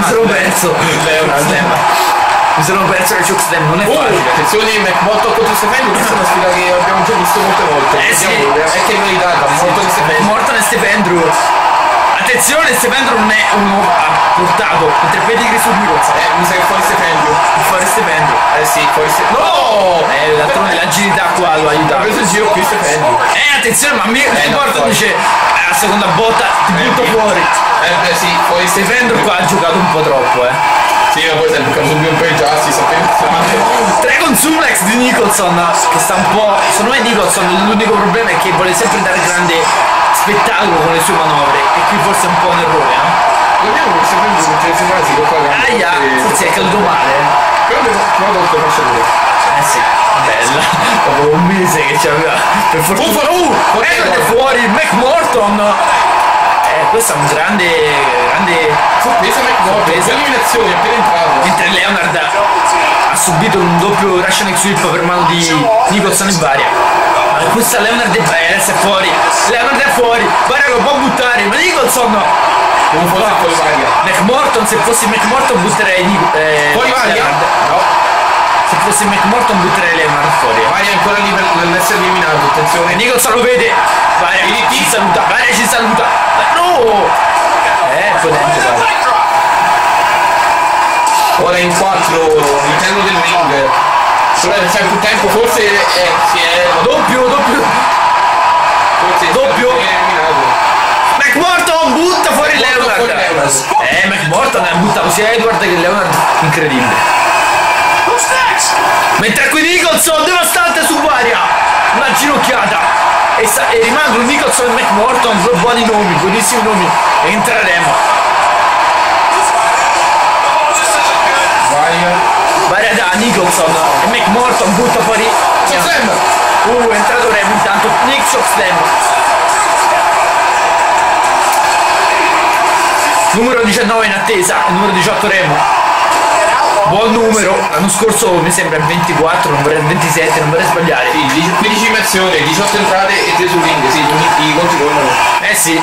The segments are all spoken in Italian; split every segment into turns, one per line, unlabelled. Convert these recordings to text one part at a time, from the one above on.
sono perso. Mi sono perso il choke slam, non è facile.
Attenzione, McMorton contro Stefano, questa è una sfida che abbiamo già visto molte volte.
Sì.
È che noi data, Morton e Stefano.
Morton e Stefano. Attenzione, Stefano non è uno portato, mentre Pedigree su Nicholson.
Mi sa che fuori Stefano.
Fuori Stefano.
Sì, fuori Stefano. No!
D'altronde l'agilità qua lo aiuta.
Ha preso il giro qui Stefano.
Attenzione, ma Morton dice la seconda botta ti butto fuori.
Sì, fuori
Stefano qua ha giocato un po' troppo,
Sì, ma poi sempre subito un po' i giassi, sapete.
Dragon Suplex di Nicholson, che sta un po'. Secondo me Nicholson l'unico problema è che vuole sempre dare grande spettacolo con le sue manovre. E qui forse è un po' un errore, no?
Vediamo che sempre un centesimo qua.
Aia, forse è caduto male.
Però devo faccio vedere.
Sì, bella. Dopo un mese che c'aveva. Per fortuna. È fuori McMorton. Questo è un grande
sorpresa McMorton. Eliminazione appena entrato.
Mentre Leonard ha subito un doppio Russian X-Whip per mano di Nicholson e Varia. Ma questa Leonard adesso è fuori. Leonard è fuori. Varia lo può buttare, ma Nicholson
non può fuori Varia.
McMorton, se fossi McMorton butterei
fuori Varia? No.
Se fossi McMorton butterei Leonard fuori.
Varia ancora lì per essere eliminato, attenzione.
Nicholson lo vede. Varia ci saluta. Varia ci saluta. No! Potente.
Ora in 4 all'interno del ring. Però nel certo tempo forse si è.
Doppio. McMorton butta fuori Leonard. McMorton ha buttato sia Edward che Leonard. Incredibile. Mentre qui Nicholson devastante su Varia. Una ginocchiata. E rimangono Nicholson e McMorton, due buoni nomi, buonissimi nomi. E entreremo. Varia da Nicholson e McMorton butta fuori. È entrato Remo intanto. Nick Chokeslam. Numero 19 in attesa, numero 18 Remo. Buon numero, l'anno scorso mi sembra 24, 27, non vorrei sbagliare.
Sì, 15 immersioni, 18 entrate e 3 su ring, sì, i conti tornano.
Sì.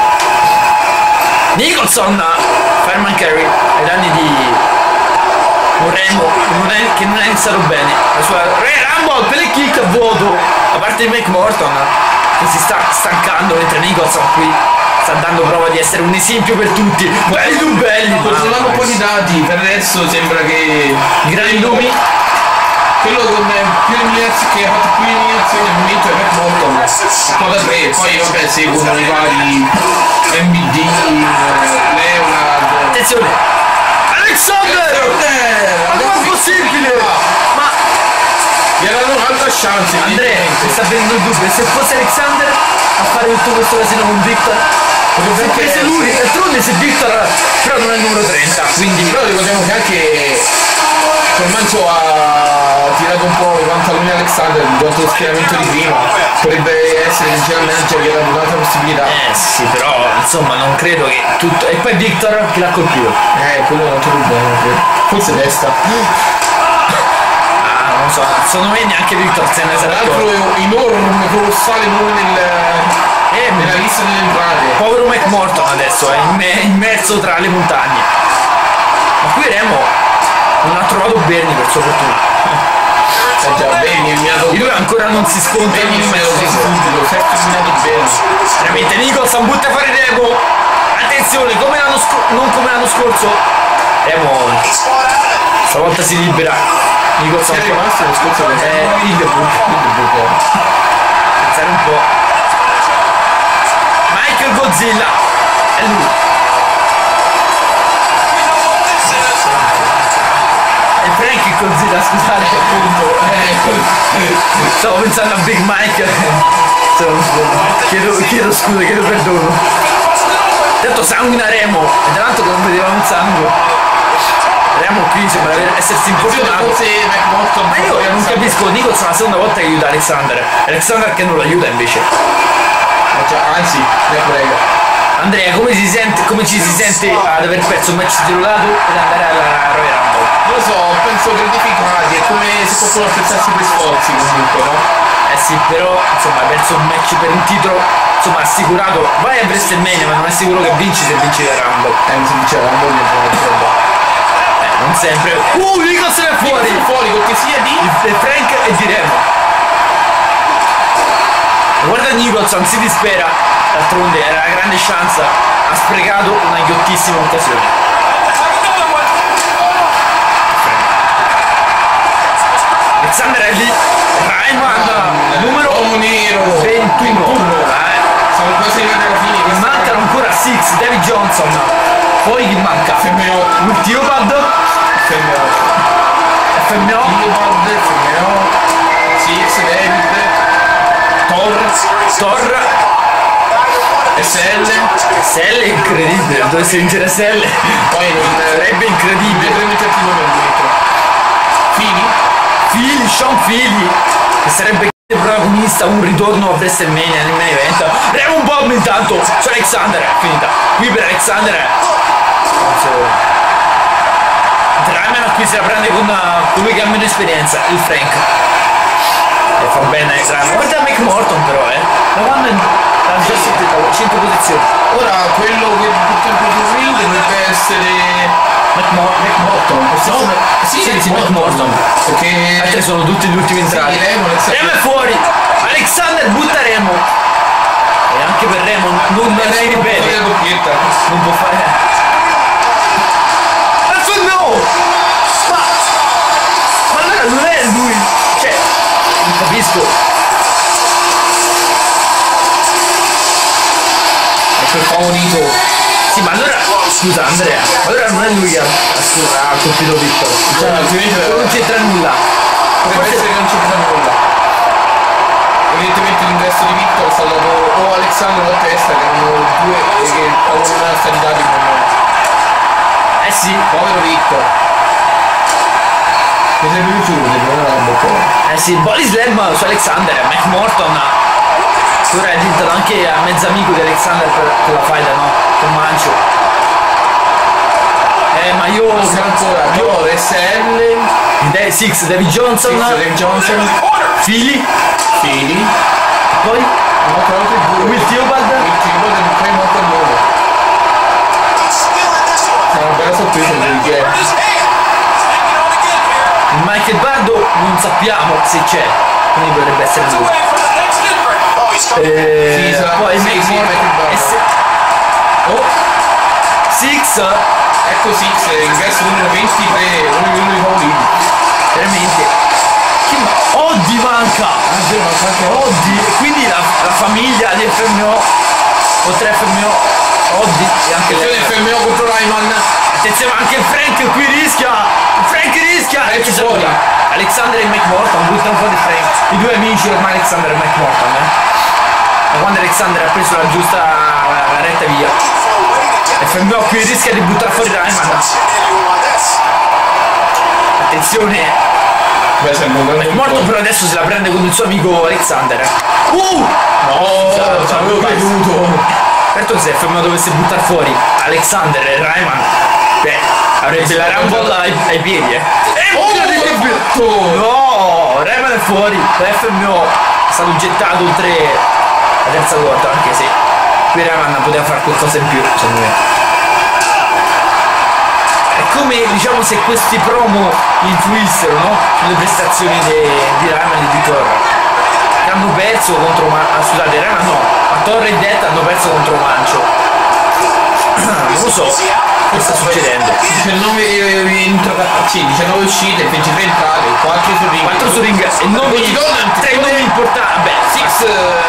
Nicholson, Fireman Carry, ai danni di un Remo che non è iniziato bene. La sua Rumble per il kick a vuoto, da parte di McMorton, che si sta stancando, mentre Nicholson qui sta dando prova di essere un esempio per tutti. Belli tu belli.
Sto dando un po' di dati, per adesso sembra che
i grandi nomi.
Quello con più eliminazioni che ha fatto più eliminazioni al momento è McMorton, un po' da 3, poi vabbè seguono i vari MBD, Leonard.
Attenzione! Alexander! Ma come è possibile? Ma
gli hanno un'altra chance.
Andrea, mi sta venendo il dubbio, se fosse Alexander a fare tutto questo casino con Victor, se lui, d'altronde se Victor però non è il numero 30, quindi
però ricordiamo che anche Mancio ha tirato un po' i pantaloni Alexander durante lo schieramento di prima, potrebbe essere il general manager che ha dato un'altra possibilità.
Sì, però insomma non credo che tutto. E poi Victor chi l'ha colpito?
Quello è un altro problema, forse testa.
Non lo so, secondo me neanche Victor se ne sarà.
Tra l'altro un colossale nome nella lista delle entrate.
Povero McMorton adesso è immerso tra le montagne. Ma qui Remo non ha trovato Bernie per sua fortuna.
Già, Bernie
lui ancora non si scontra in
subito, certo eliminato Bernie.
Veramente Nicholson butta fuori Remo. Attenzione, non come l'anno scorso. Remo stavolta si libera. Nicholson
è rimasto lo scorso
Hildebrand. Pensare un po'. Michael Godzilla è lui. E Frankie Godzilla, scusate appunto. Stavo pensando a Big Mike. Chiedo scusa, chiedo perdono. Tanto sanguinaremo e davanti che non vedevamo il sangue. Remo qui sembra essersi infortunato. Ma io non capisco, Nicholson la seconda volta che aiuta Alexander che non lo aiuta invece.
Anzi, prego.
Andrea, come ci si sente ad aver perso un match titolato ed andare alla Royal Rumble?
Non lo so, penso gratificati, è come se qualcuno apprezzasse i tuoi sforzi comunque, no?
Sì, però insomma hai perso un match per un titolo insomma assicurato, vai a WrestleMania ma non è sicuro che vinci se vinci la Rumble.
Se vince la Rumble
Non sempre. Nicholson è fuori!
Fuori cortesia di
Frank e di Remo. Guarda Nicholson, si dispera, d'altronde era la grande chance, ha sprecato una ghiottissima occasione. Alexander è lì, Rayman, numero
nero
21.
Siamo quasi arrivati alla fine.
Mancano ancora Six, David Johnson, poi chi manca?
FMO,
Ultiopad, FMO,
Six, David, Thor, SL
incredibile, dovesse vincere SL,
poi non
sarebbe incredibile. Sean Philly, che sarebbe il protagonista, un ritorno a WrestleMania nel main event. Raymond Bomb intanto su Alexander, è finita. Qui per Alexander Drayman qui si la prende con lui che ha meno esperienza, il Frank. E fa bene Drayman. Guarda Mike Morton però, la vanno a 100 posizioni.
Ora quello che butta in ring dovrebbe essere
McMorton, sì, McMorton,
perché
altri sono tutti gli ultimi entrati. Remo è fuori, Alexander butta Remo e anche per Remo non si ripete, non può fare. No! Ma allora non è lui, cioè non capisco.
Ecco il favorito.
Sì, ma allora scusa Andrea, allora non è lui che ha colpito Victor, cioè, non c'entra nulla.
Potrebbe essere che non c'entra nulla. Evidentemente l'ingresso di Victor è stato o Alexander o a testa, che erano due che avevano stati dati come.
Sì,
povero Victor. Mi sarebbe piaciuto di provare la boccone.
Sì, Body Slam su Alexander, Mac Morton. Ora è diventato anche a mezzo amico di Alexander per la faida, no? Con Mancio. Ma io SL Six, David Johnson, Philly, poi Will Theobald,
sarà una bella sorpresa perché
il Michael Bardo non sappiamo se c'è, quindi potrebbe essere lui. Poi Six,
ecco Six, ingresso numero 23, uno dei favoriti.
Veramente. Oddi manca! Oddi, quindi la famiglia di FMO, oltre a FMO, Oddi e anche
lei. FMO contro Rayman.
Attenzione, anche il Frank qui rischia! Frank rischia! E ci sono Alexander e McMorton, buttano fuori Frank. I due amici ormai Alexander e McMorton, Da quando Alexander ha preso la giusta la retta via. FMO qui rischia di buttare fuori Rayman. Attenzione. McMorton però adesso se la prende con il suo amico Alexander.
No, ci avevo creduto.
Certo, se FMO dovesse buttare fuori Alexander e Rayman, avrebbe la Rumble ai piedi, No, Rayman è fuori. FMO è stato gettato oltre la terza volta, anche se qui Rayman poteva fare qualcosa in più, secondo me. È come, diciamo, se questi promo influissero, no? Sulle prestazioni di Rayman e di Thor, che hanno perso contro scusate, Rayman no, ma Thor e Death hanno perso contro Mancio. Non lo so che sta succedendo.
19 uscite, 23 entrate, 4
su ring e non 3 nomi importanti. Vabbè, Six,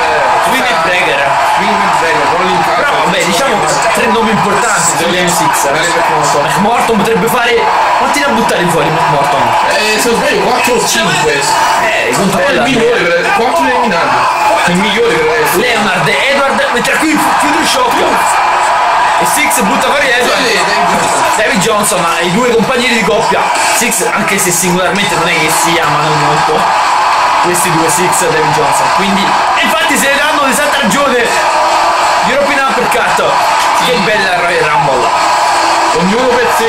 però vabbè, diciamo 3 nomi importanti degli M6. McMorton potrebbe fare. Quanti ne ha buttati fuori McMorton?
Se non sbaglio 4 o 5. È il migliore per 4 eliminati. Il migliore per adesso.
Leonard e Edward, mentre qui chiude il shock. E Six butta fuori Edward. David Johnson ha i due compagni di coppia. Six, anche se singolarmente non è che si amano molto, questi due Six e David Johnson. Quindi, e infatti se ne danno l'esatta ragione. European Uppercut. Che bella Royal Rumble.
Ognuno per sé,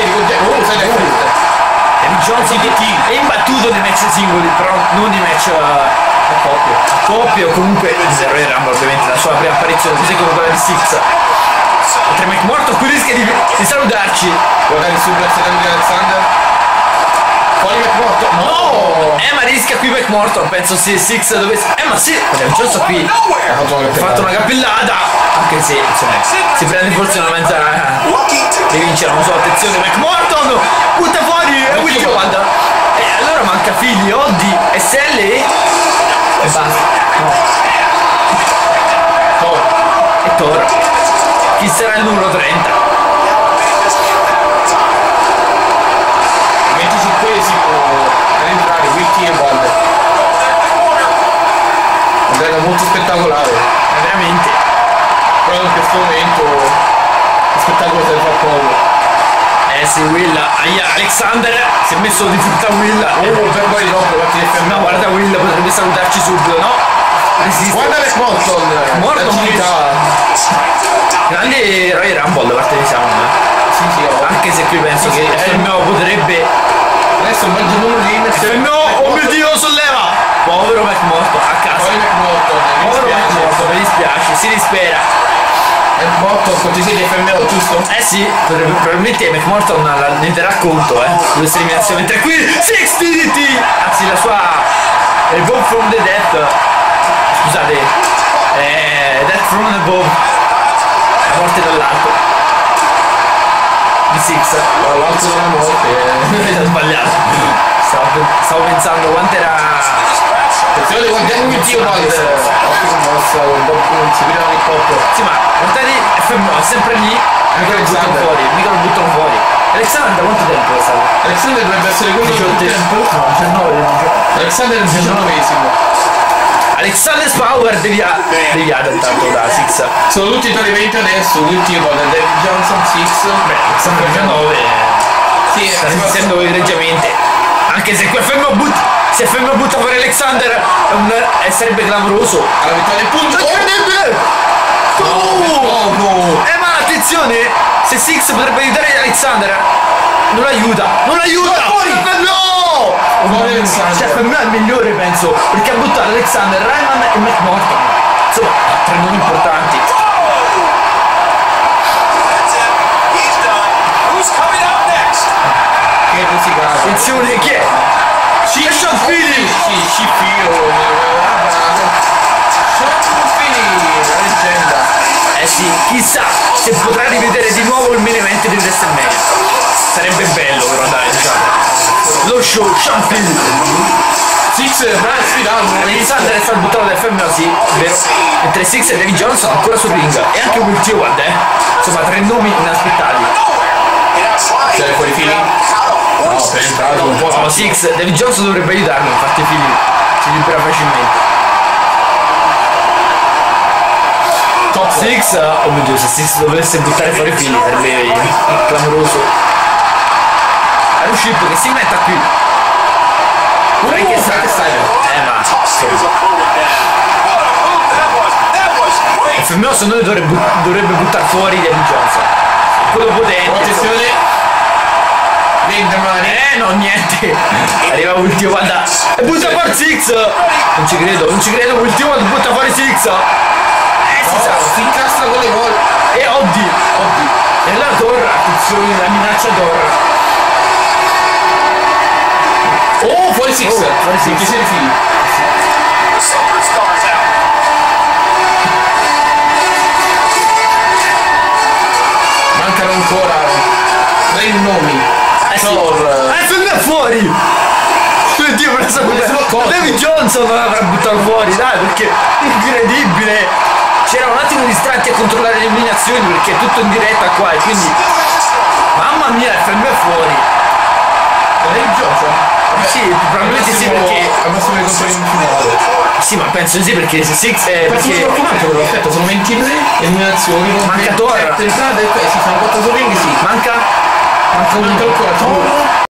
David Johnson è imbattuto nei match singoli, però non nei match coppie o comunque il Royal Rumble, ovviamente la sua prima apparizione, così come quella di Six. Mentre McMorton qui rischia di salutarci.
Guardare il suplex di Alexander. Fuori McMorton.
No! Ma rischia qui McMorton, penso se Six dovesse. Ma sì! Johnson qui ha fatto una cappellata. Anche se insomma si prende forse una mezza rivincere, non so, attenzione McMorton! Butta fuori! E Will Ward! E allora manca Fili, Oddi, SL e basta. No. E Thor. Chi sarà il numero 30?
25esimo ad entrare Wiki e Wald. Andrea molto spettacolare.
Veramente.
Però in questo momento lo spettacolo se ne fa poco.
Sì, Will, Alexander si è messo di frutta a Will.
Per poi dopo
no, guarda Will, potrebbe salutarci subito, no? Resiste.
Guarda Morton,
grande Royal Rumble da parte di Sound.
Sì,
anche se qui penso che FMO potrebbe.
Adesso un bel numero di
FMO, oh mio Dio, lo solleva! Povero McMorton, a casa. Povero McMorton, mi dispiace, si dispera.
McMorton cortesia di FMO, giusto?
Sì, probabilmente McMorton ne terrà conto, questa eliminazione. Mentre qui 60 DDT, anzi la sua Evolve from the Death, scusate, Death from above, la morte dall'alto di Six.
L'alto della morte
Ho sbagliato, stavo pensando quanto era.
Attenzione, guardiamo il tiro
Sì, ma guardate FMO è sempre lì, mica lo buttano fuori. Alexander quanto tempo è stato?
Alexander dovrebbe essere quello del tempo?
No, 19.
Alexander è il 19esimo.
Alexander Power deviato intanto da Six.
Sono tutti i tradimenti adesso, ultimo da David Johnson, Six.
Beh, Alexander 19
sì,
sta resistendo egregiamente. Anche se quel FMO butta fuori Alexander sarebbe clamoroso.
Alla vittoria del punto.
No. Ma attenzione, se Six potrebbe aiutare Alexander, non aiuta.
Fuori.
No! Cioè per me è il migliore, penso, perché ha buttato Alexander, Ryman e McMorton. Insomma, tre nomi importanti.
Che rosicata.
Attenzione, chi è? Sean Philly!
Sean Philly, la leggenda.
Sì, chissà se potrà rivedere di nuovo il main event di WrestleMania. Sarebbe bello però, dai, diciamo. Lo show, Sean Philly. Six sfidando. Alexander è stato buttato da FMO, sì, vero. Mentre Six e David Johnson ancora sul ring. E anche Will Stewart, insomma, tre nomi inaspettati.
C'è fuori Philly? No, per entrato un po'.
No, Six, David Johnson dovrebbe aiutarlo, infatti Philly si libera facilmente. Top 6, oh mio Dio, se Six dovesse buttare fuori Philly sarebbe clamoroso. È un ship che si metta qui. Che stai? Ma FMO secondo me dovrebbe buttare fuori David Johnson. Quello potente.
Attenzione.
No, niente. Arriva ultimo, guarda. E butta fuori Six. Non ci credo, ultimo butta fuori Six.
Si incastra con le gol.
E Oddi. E la Thor, attenzione, la minaccia Thor.
Oh, fuori Six.
Fuori Six.
Che sei di Philly. Mancano ancora 3 nomi.
FMO fuori. Mio Dio, David Johnson l'avrà buttato fuori, dai, perché incredibile. C'era un attimo distratti a controllare le eliminazioni perché è tutto in diretta qua e quindi mamma mia, FMO è fuori.
David Johnson?
Sì, probabilmente sì, perché
al massimo di controllo in finale.
sì, ma penso di sì, perché se Six
Perché aspetta, sono 23 eliminazioni.
Manca Thor.
Sì, sono 4 ring, sì.
Manca
Manca ancora Thor.